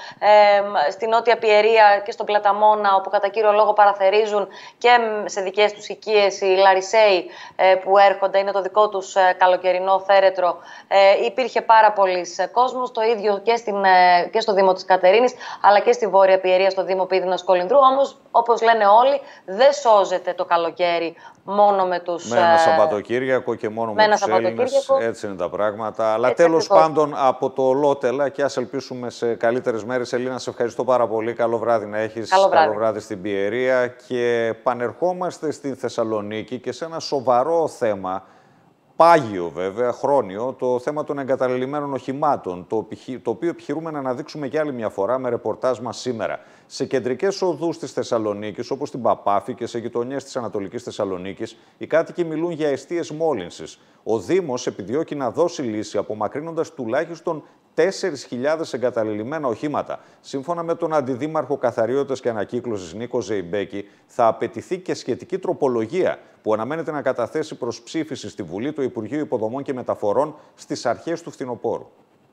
στην Νότια Πιερία και στον Πλαταμόνα, όπου κατά κύριο λόγο παραθερίζουν και σε δικές τους οικίες οι Λαρισαίοι που έρχονται, είναι το δικό τους καλοκαιρινό θέρετρο. Υπήρχε πάρα πολλής κόσμος, το ίδιο και στο Δήμο της Κατερίνης, αλλά και στη Βόρεια Πιερία, στο Δήμο Πίδινας Κολυνδρού. Όμως, όπως λένε όλοι, δεν σώζεται το καλοκαίρι μόνο με τους...
Με ένα Σαββατοκύριακο και μόνο με τους Έλληνες. Έτσι είναι τα πράγματα. Αλλά τέλος πάντων από το Λότελα, και ας ελπίσουμε σε καλύτερες μέρες. Ελίνα, σε ευχαριστώ πάρα πολύ. Καλό βράδυ να έχεις. Καλό βράδυ στην Πιερία. Και πανερχόμαστε στην Θεσσαλονίκη και σε ένα σοβαρό θέμα, πάγιο βέβαια, χρόνιο, το θέμα των εγκαταλελειμμένων οχημάτων, το οποίο επιχειρούμε να αναδείξουμε για άλλη μια φορά με ρεπορτάζ μας σήμερα. Σε κεντρικές οδούς της Θεσσαλονίκης, όπως την Παπάφη και σε γειτονιές της Ανατολικής Θεσσαλονίκης, οι κάτοικοι μιλούν για εστίες μόλυνσης. Ο Δήμος επιδιώκει να δώσει λύση, απομακρύνοντας τουλάχιστον 4.000 εγκαταλελειμμένα οχήματα. Σύμφωνα με τον Αντιδήμαρχο Καθαριότητας και Ανακύκλωσης Νίκο Ζεϊμπέκη, θα απαιτηθεί και σχετική τροπολογία που αναμένεται να καταθέσει προς ψήφιση στη Βουλή το Υπουργείο Υποδομών και Μεταφορών στις αρχές του φθινοπόρου.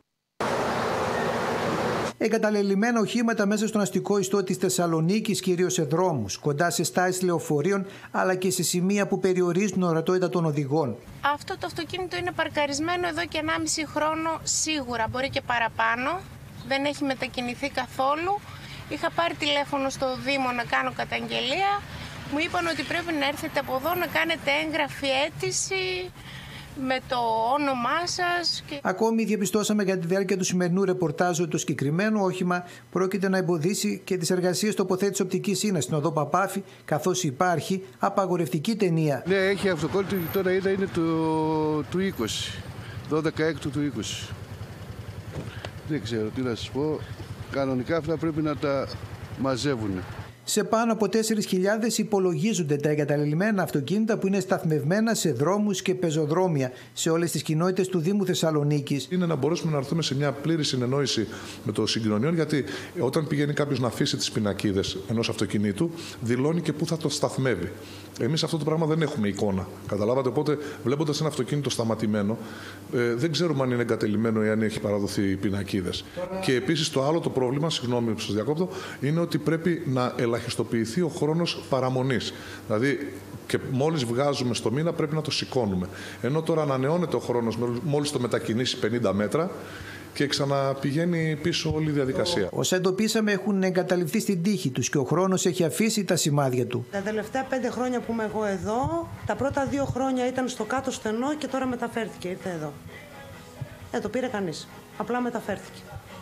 Εγκαταλελειμμένα οχήματα μέσα στον αστικό ιστό της Θεσσαλονίκης, κυρίως σε δρόμους, κοντά σε στάσεις λεωφορείων, αλλά και σε σημεία που περιορίζουν την ορατότητα των οδηγών.
Αυτό το αυτοκίνητο είναι παρκαρισμένο εδώ και 1,5 χρόνο σίγουρα, μπορεί και παραπάνω. Δεν έχει μετακινηθεί καθόλου. Είχα πάρει τηλέφωνο στο Δήμο να κάνω καταγγελία. Μου είπαν ότι πρέπει να έρθετε από εδώ να κάνετε έγγραφη αίτηση με το όνομά σας.
Ακόμη διαπιστώσαμε κατά τη διάρκεια του σημερινού ρεπορτάζου ότι το συγκεκριμένο όχημα πρόκειται να εμποδίσει και τις εργασίες τοποθέτησης οπτικής ίνας στην οδό Παπάφη, καθώς υπάρχει απαγορευτική ταινία.
Ναι, έχει αυτοκόλλητο και τώρα είναι του 20, 12 του 20. Δεν ξέρω τι να σας πω. Κανονικά αυτά πρέπει να τα μαζεύουν.
Σε πάνω από 4.000 υπολογίζονται τα εγκαταλελειμμένα αυτοκίνητα που είναι σταθμευμένα σε δρόμους και πεζοδρόμια σε όλες τις κοινότητες του Δήμου Θεσσαλονίκης.
Είναι να μπορέσουμε να έρθουμε σε μια πλήρη συνεννόηση με το συγκοινωνιών, γιατί όταν πηγαίνει κάποιος να αφήσει τις πινακίδες ενός αυτοκινήτου, δηλώνει και πού θα το σταθμεύει. Εμείς αυτό το πράγμα δεν έχουμε εικόνα. Καταλάβατε, οπότε βλέποντας ένα αυτοκίνητο σταματημένο, δεν ξέρουμε αν είναι εγκατελειμμένο ή αν έχει παραδοθεί πινακίδες. Και επίσης το άλλο το πρόβλημα, συγγνώμη που σας διακόπτω, είναι ότι πρέπει να ελαχιστοποιηθεί ο χρόνος παραμονής. Δηλαδή, και μόλις βγάζουμε στο μήνα πρέπει να το σηκώνουμε. Ενώ τώρα ανανεώνεται ο χρόνος μόλις το μετακινήσει 50 μέτρα και ξαναπηγαίνει πίσω όλη η διαδικασία.
Όσα εντοπίσαμε έχουν εγκαταλειφθεί στην τύχη τους και ο χρόνος έχει αφήσει τα σημάδια του.
Τα τελευταία 5 χρόνια που είμαι εγώ εδώ, τα πρώτα 2 χρόνια ήταν στο κάτω στενό και τώρα μεταφέρθηκε, ήρθε εδώ. Δεν το πήρε κανείς, απλά μεταφέρθηκε.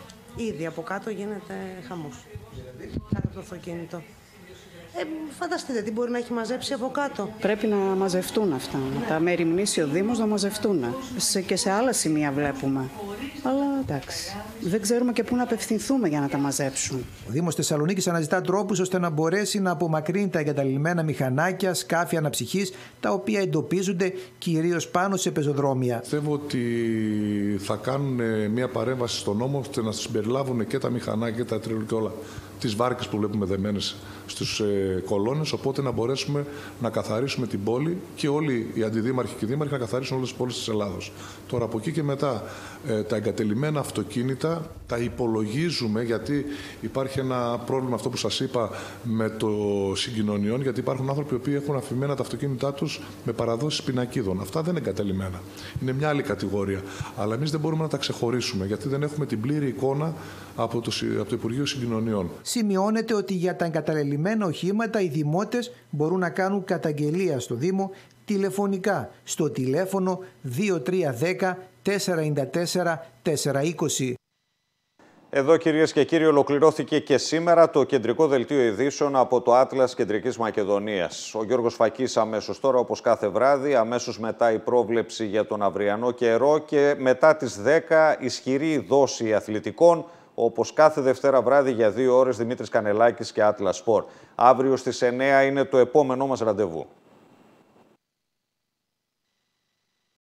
Ήδη από κάτω γίνεται χαμός. Κάτω από το αυτοκίνητο. Φανταστείτε τι μπορεί να έχει μαζέψει από κάτω.
Πρέπει να μαζευτούν αυτά. Να τα μεριμνήσει ο Δήμος να μαζευτούν. Και σε άλλα σημεία βλέπουμε. Αλλά εντάξει. Δεν ξέρουμε και πού να απευθυνθούμε για να τα μαζέψουν.
Ο Δήμος Θεσσαλονίκης αναζητά τρόπους ώστε να μπορέσει να απομακρύνει τα εγκαταλειμμένα μηχανάκια, σκάφη αναψυχής, τα οποία εντοπίζονται κυρίως πάνω σε πεζοδρόμια.
Πιστεύω ότι θα κάνουν μια παρέμβαση στον νόμο ώστε να συμπεριλάβουν και τα μηχανάκια, τα τρίλου και όλα. Τις βάρκες που βλέπουμε δεμένες στους κολόνες, οπότε να μπορέσουμε να καθαρίσουμε την πόλη και όλοι οι αντιδήμαρχοι και οι δήμαρχοι να καθαρίσουν όλες τις πόλεις της Ελλάδος. Τώρα από εκεί και μετά τα εγκατελειμμένα αυτοκίνητα τα υπολογίζουμε, γιατί υπάρχει ένα πρόβλημα αυτό που σας είπα με το συγκοινωνιών, γιατί υπάρχουν άνθρωποι που έχουν αφημένα τα αυτοκίνητά τους με παραδόσεις πινακίδων. Αυτά δεν είναι εγκατελειμμένα. Είναι μια άλλη κατηγορία. Αλλά εμείς δεν μπορούμε να τα ξεχωρίσουμε, γιατί δεν έχουμε την πλήρη εικόνα από το Υπουργείο Συγκοινωνιών.
Σημειώνεται ότι για τα εγκαταλελειμμένα οχήματα οι δημότες μπορούν να κάνουν καταγγελία στο Δήμο τηλεφωνικά στο τηλέφωνο 2310 494 420.
Εδώ, κυρίες και κύριοι, ολοκληρώθηκε και σήμερα το κεντρικό δελτίο ειδήσεων από το Άτλας Κεντρικής Μακεδονίας. Ο Γιώργος Φακής αμέσως τώρα, όπως κάθε βράδυ, αμέσως μετά η πρόβλεψη για τον αυριανό καιρό και μετά τις 10 ισχυρή δόση αθλητικών, όπως κάθε Δευτέρα βράδυ για 2 ώρες, Δημήτρης Κανελάκης και Atlas Sport. Αύριο στις 9 είναι το επόμενό μας ραντεβού.